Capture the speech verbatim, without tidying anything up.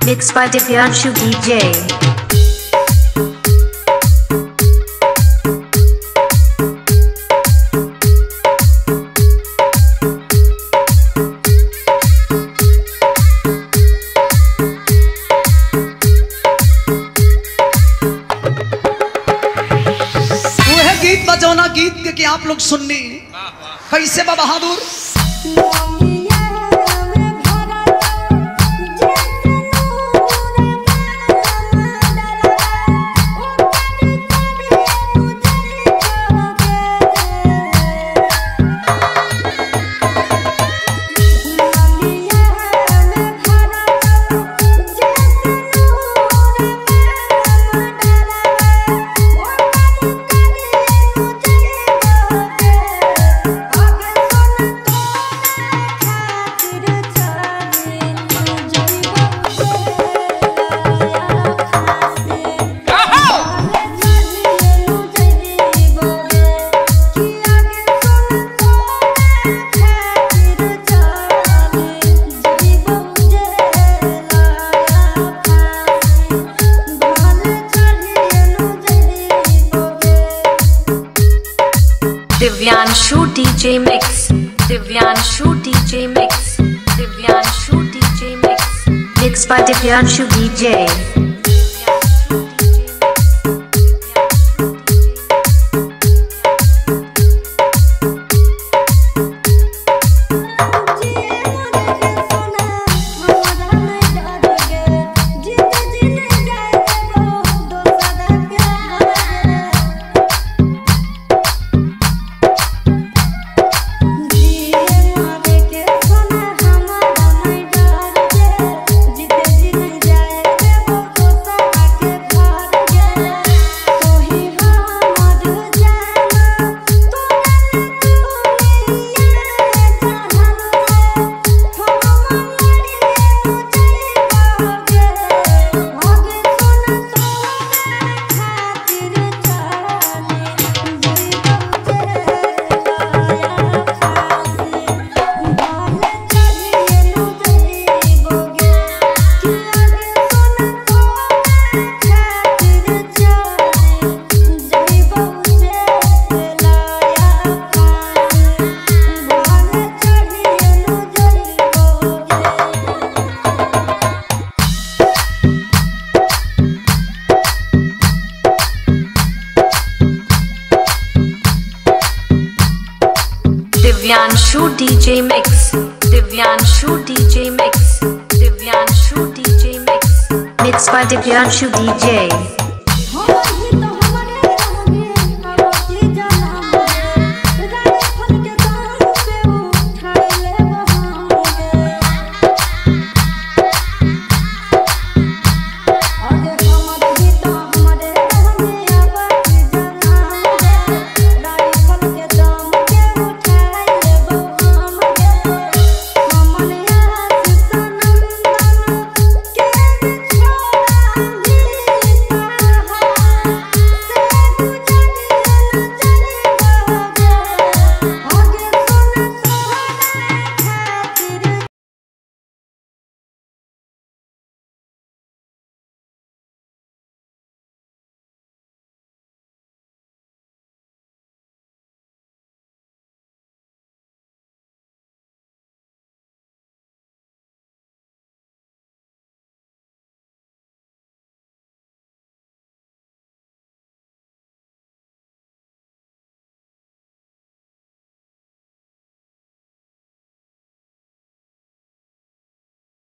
Mixed by Divyanshu D J. बजौना गीत के, के आप लोग सुननी कैसे बा बहादुर। Divyanshu D J Mix. Divyanshu D J Mix. Divyanshu D J Mix. Mixed by Divyanshu D J. Divyanshu D J Mix. Divyanshu D J Mix. Divyanshu D J Mix. Mixed by Divyanshu D J.